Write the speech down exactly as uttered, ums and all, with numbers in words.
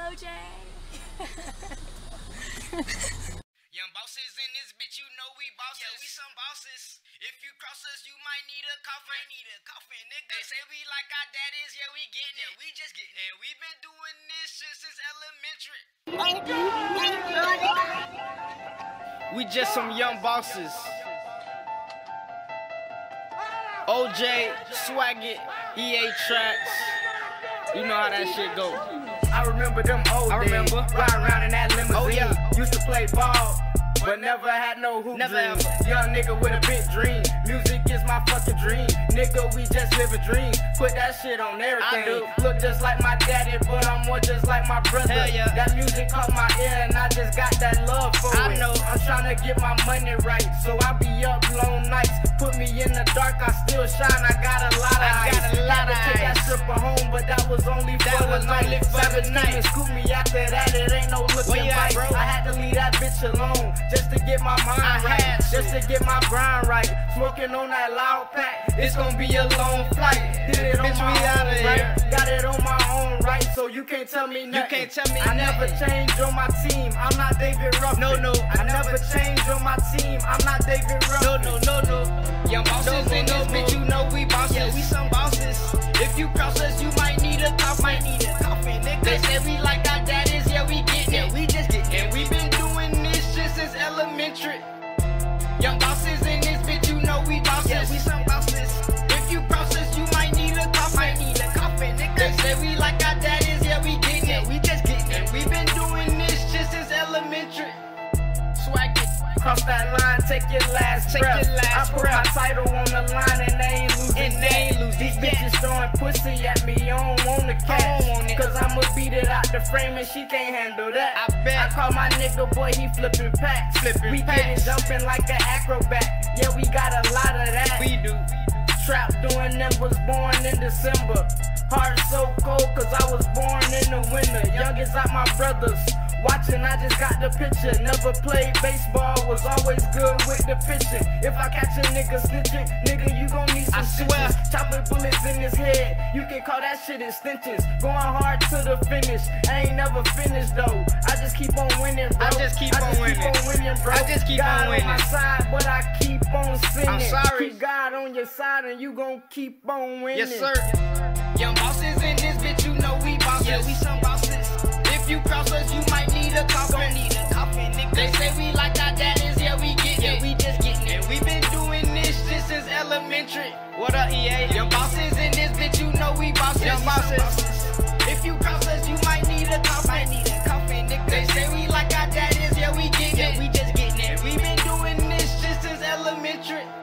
O J. Young bosses in this bitch, you know we bosses. Yeah, we some bosses. If you cross us, you might need a coffin. Need a coffin, nigga. They say we like our daddies, yeah, we getting it. We just getting it. And we been doing this shit since elementary. We just some young bosses. O J, Swag It, E A Tracks. You know how that shit go. I remember them old I remember. days. Ride around in that limousine. Oh, yeah. Used to play ball, but never had no hoop Never dreams. ever. Young nigga with a big dream. Music is my fucking dream. Nigga, we just live a dream. Put that shit on everything. I do. Look just like my daddy, but I'm more just like my brother. Hell yeah. That music caught my ear and I just got that love for I it. know. I'm trying to get my money right, so I be up long nights. Put me in the dark, I still shine. I got a lot of I ice. got a lot Had to of take that ice. stripper home, but that was only That for was the night. only for the Savage night. came and scoop me after that. It ain't no looking Where you at, back. bro? I had to leave that bitch alone just to get my mind I right, had to. just to get my grind right. Smoking on that loud pack, it's gonna be a long flight. Did it on Bitch, my we outta own here. right, got it on my own right, so you can't tell me nothing. can't tell me I never nothing. changed on my team. I'm not David Ruffin. No, no, I never changed on my team. I'm not David No, Ruffin. no, no, no. Young bosses No, no, in no, this no. bitch, you know we bosses. Yeah, we some bosses. If you cross us, you might need a coffin. Might need a coffin, nigga. They say we like our daddies, yeah, we getting it. We just getting it. And we been doing this shit since elementary. Young bosses in this bitch, you know we bosses. Yeah, we some bosses. If you cross us, you might need a coffin. Might need a coffin, nigga. They say we like our daddies, yeah, we getting it. We just getting it. And we been doing this shit since elementary. Swag it. Cross that line, take your last Take breath. your last I put breath. my title on the line and they ain't losing. And they ain't losing These yet. bitches throwing pussy at me, I don't want the I catch. don't want it. Cause I'ma beat it out the frame and she can't handle that. I bet. I call my nigga boy, he flipping packs. Flipping we packs. getting jumping like an acrobat. Yeah, we got a lot of that. We do. Trap doing them, was born in December. Heart so cold cause I was born in the winter. Youngest out my brothers. Watching, I just got the picture. Never played baseball, was always good with the pitching. If I catch a nigga snitching, nigga, you gon' need some I swear. stitches. Chopping bullets in his head, you can call that shit extensions. Going hard to the finish, I ain't never finished though. I just keep on winning, bro. I just keep I on just winning. keep on winning, bro. I just keep God on winning. on my side, but I keep on sinning. I'm sorry. Keep God on your side and you gon' keep on winning. Yes, sir. Young bosses in this bitch, you know we bosses. Yeah, we some bosses. If you cross us, you might need a coffin. Gon' need a coffin, nigga. They say we like our daddies, yeah, we getting it. We just getting it. And we been doing this shit since elementary. What up, E A? Young bosses in this bitch, you know we bosses. Young bosses. If you cross us, you might need a coffin. Might need a coffin, nigga. They say we like our daddies, yeah, we getting it. We just getting it. We been doing this shit since elementary.